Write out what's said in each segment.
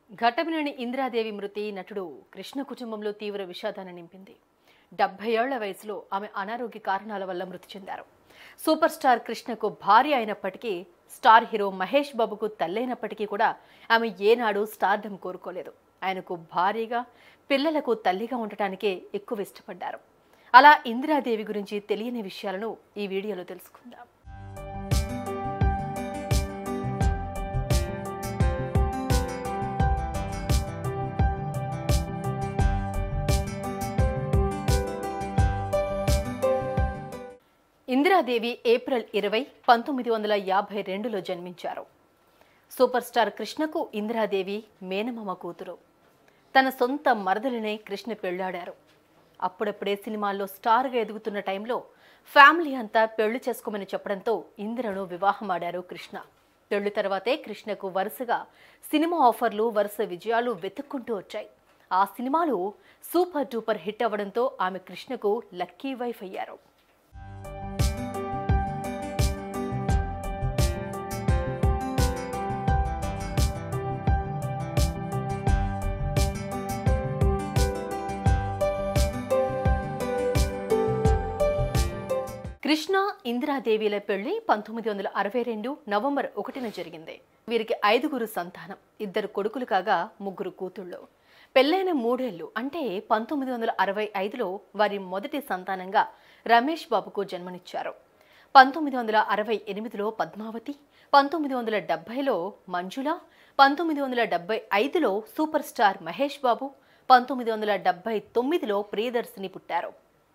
ఘటమినేని ఇందిరాదేవి మృతి నటుడు కృష్ణ కుటుంబంలో తీవ్ర విషాదాన్ని నింపింది. 70 ఏళ్ల వయసులో ఆమె అనారోగ్య కారణాల వల్ల మృతి చెందారు. సూపర్ స్టార్ కృష్ణకు భార్య అయినప్పటికీ, స్టార్ హీరో మహేష్ బాబుకు తల్లైనప్పటికీ కూడా ఆమె ఏనాడు స్టార్డమ్ కోరుకోలేదు. ఆయనకు భార్యగా, పిల్లలకు తల్లిగా ఉండటానికే ఎక్కువ ఇష్టపడ్డారు. అలా ఇందిరాదేవి గురించి తెలియని విషయాలను ఈ వీడియోలో తెలుసుకుందాం. ఇందిరాదేవి ఏప్రిల్ 20, 1952లో జన్మించారు. సూపర్ స్టార్ కృష్ణకు ఇందిరాదేవి మేనమామ కూతురు. తన సొంత మరదలినే కృష్ణ పెళ్లాడారు. అప్పుడప్పుడే సినిమాల్లో స్టార్గా ఎదుగుతున్న టైంలో ఫ్యామిలీ అంతా పెళ్లి చేసుకోమని చెప్పడంతో ఇందిరను వివాహమాడారు కృష్ణ. పెళ్లి తర్వాతే కృష్ణకు వరుసగా సినిమా ఆఫర్లు, వరుస విజయాలు వెతుక్కుంటూ వచ్చాయి. ఆ సినిమాలు సూపర్ డూపర్ హిట్ అవ్వడంతో ఆమె కృష్ణకు లక్కీ వైఫ్ అయ్యారు. కృష్ణ, ఇందిరాదేవిల పెళ్లి 1962 నవంబర్ 1న జరిగింది. వీరికి 5గురు సంతానం, 2 కొడుకులు కాగా 3 కూతుళ్ళు. పెళ్లైన 3 ఏళ్లు అంటే 1965లో వారి మొదటి సంతానంగా రమేష్ బాబుకు జన్మనిచ్చారు. 1968లో పద్మావతి, 1970లో మంజుల, 1975లో సూపర్ స్టార్ మహేష్ బాబు, 1979లో ప్రియదర్శిని పుట్టారు.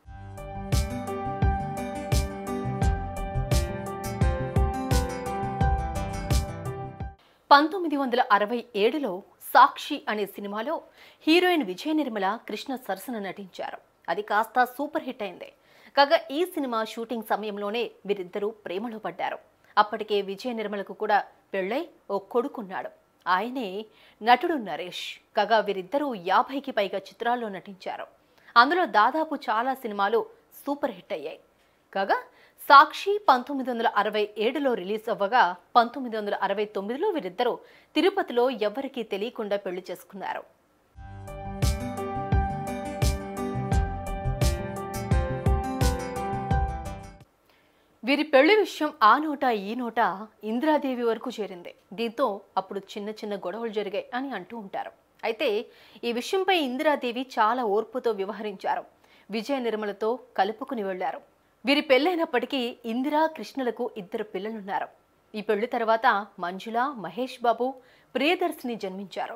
1967లో సాక్షి అనే సినిమాలో హీరోయిన్ విజయ నిర్మల కృష్ణ సరసన నటించారు. అది కాస్త సూపర్ హిట్ అయింది. కాగా ఈ సినిమా షూటింగ్ సమయంలోనే వీరిద్దరూ ప్రేమలో పడ్డారు. అప్పటికే విజయ నిర్మలకు కూడా పెళ్లై ఓ కొడుకున్నాడు. ఆయనే నటుడు నరేష్. కాగా వీరిద్దరూ 50కి పైగా చిత్రాల్లో నటించారు. అందులో దాదాపు చాలా సినిమాలు సూపర్ హిట్ అయ్యాయి. కాగా సాక్షి 1967లో రిలీజ్ అవ్వగా 1969లో వీరిద్దరూ తిరుపతిలో ఎవ్వరికీ తెలియకుండా పెళ్లి చేసుకున్నారు. వీరి పెళ్లి విషయం ఆ నోట ఈ నోట ఇందిరాదేవి వరకు చేరింది. దీంతో అప్పుడు చిన్న చిన్న గొడవలు జరిగాయి అని అంటూ ఉంటారు. అయితే ఈ విషయంపై ఇందిరాదేవి చాలా ఓర్పుతో వ్యవహరించారు. విజయ నిర్మలతో కలుపుకుని వెళ్లారు. వీరి పెళ్లైనప్పటికీ ఇందిరా, కృష్ణలకు 2 పిల్లలున్నారు. ఈ పెళ్లి తర్వాత మంజుల, మహేష్ బాబు, ప్రియదర్శిని జన్మించారు.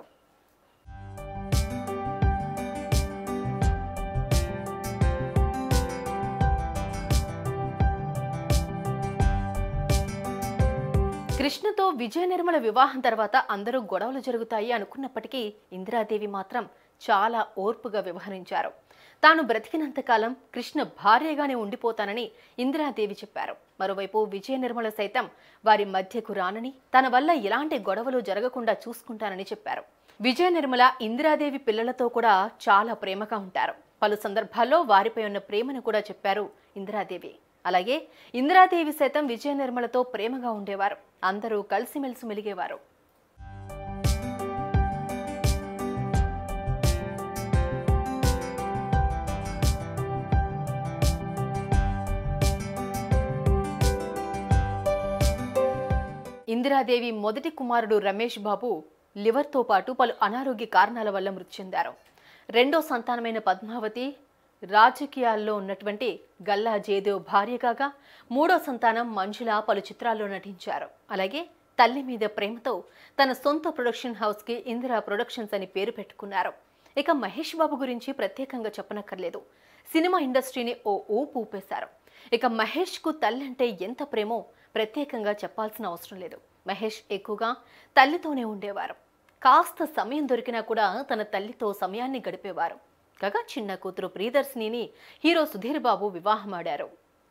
కృష్ణతో విజయ నిర్మల వివాహం తర్వాత అందరూ గొడవలు జరుగుతాయి అనుకున్నప్పటికీ ఇందిరాదేవి మాత్రం చాలా ఓర్పుగా వ్యవహరించారు. తాను బ్రతికినంతకాలం కృష్ణ భార్యగానే ఉండిపోతానని ఇందిరాదేవి చెప్పారు. మరోవైపు విజయ నిర్మల సైతం వారి మధ్యకు రానని, తన వల్ల ఎలాంటి గొడవలు జరగకుండా చూసుకుంటానని చెప్పారు. విజయ నిర్మల ఇందిరాదేవి పిల్లలతో కూడా చాలా ప్రేమగా ఉంటారు. పలు సందర్భాల్లో వారిపై ఉన్న ప్రేమను కూడా చెప్పారు ఇందిరాదేవి. అలాగే ఇందిరాదేవి సైతం విజయ నిర్మలతో ప్రేమగా ఉండేవారు. అందరూ కలిసిమెలిసి మెలిగేవారు. ఇందిరాదేవి మొదటి కుమారుడు రమేష్ బాబు లివర్తో పాటు పలు అనారోగ్య కారణాల వల్ల మృతి చెందారు. రెండో సంతానమైన పద్మావతి రాజకీయాల్లో ఉన్నటువంటి గల్లా జయదేవ్ భార్య కాగా, మూడో సంతానం మంజుల పలు చిత్రాల్లో నటించారు. అలాగే తల్లి మీద ప్రేమతో తన సొంత ప్రొడక్షన్ హౌస్కి ఇందిరా ప్రొడక్షన్స్ అని పేరు పెట్టుకున్నారు. ఇక మహేష్ బాబు గురించి ప్రత్యేకంగా చెప్పనక్కర్లేదు. సినిమా ఇండస్ట్రీని ఓ ఊపు ఊపేశారు. ఇక మహేష్కు తల్లి అంటే ఎంత ప్రేమో ప్రత్యేకంగా చెప్పాల్సిన అవసరం లేదు. మహేష్ ఎక్కువగా తల్లితోనే ఉండేవారు. కాస్త సమయం దొరికినా కూడా తన తల్లితో సమయాన్ని గడిపేవారు. కాగా చిన్న కూతురు ప్రియదర్శినిని హీరో సుధీర్ బాబు వివాహమాడారు.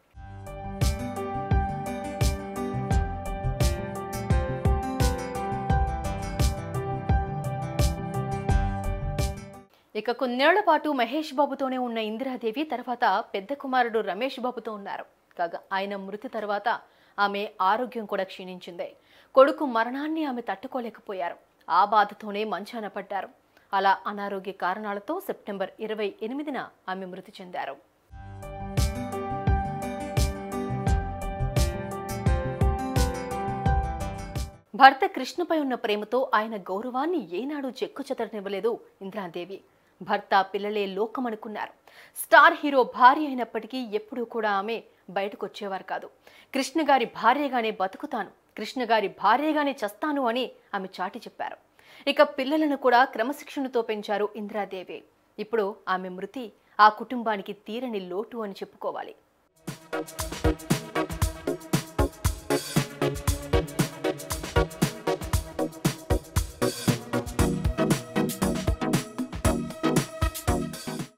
ఇక కొన్నేళ్ల పాటు మహేష్ బాబుతోనే ఉన్న ఇందిరాదేవి తర్వాత పెద్ద కుమారుడు రమేష్ బాబుతో ఉన్నారు. కాగా ఆయన మృతి తర్వాత ఆమె ఆరోగ్యం కూడా క్షీణించింది. కొడుకు మరణాన్ని ఆమె తట్టుకోలేకపోయారు. ఆ బాధతోనే మంచాన పడ్డారు. అలా అనారోగ్య కారణాలతో సెప్టెంబర్ 28న ఆమె మృతి చెందారు. భర్త కృష్ణపై ఉన్న ప్రేమతో ఆయన గౌరవాన్ని ఏనాడు చెక్కుచెదరనివ్వలేదు ఇంద్రాదేవి. భర్త పిల్లలే లోకమనుకున్నారు. స్టార్ హీరో భార్య అయినప్పటికీ ఎప్పుడూ కూడా ఆమె బయటకు వచ్చేవారు కాదు. కృష్ణ గారి భార్యగానే బతుకుతాను, కృష్ణ గారి భార్యగానే చస్తాను అని ఆమె చాటి చెప్పారు. ఇక పిల్లలను కూడా క్రమశిక్షణతో పెంచారు ఇంద్రాదేవి. ఇప్పుడు ఆమె మృతి ఆ కుటుంబానికి తీరని లోటు అని చెప్పుకోవాలి.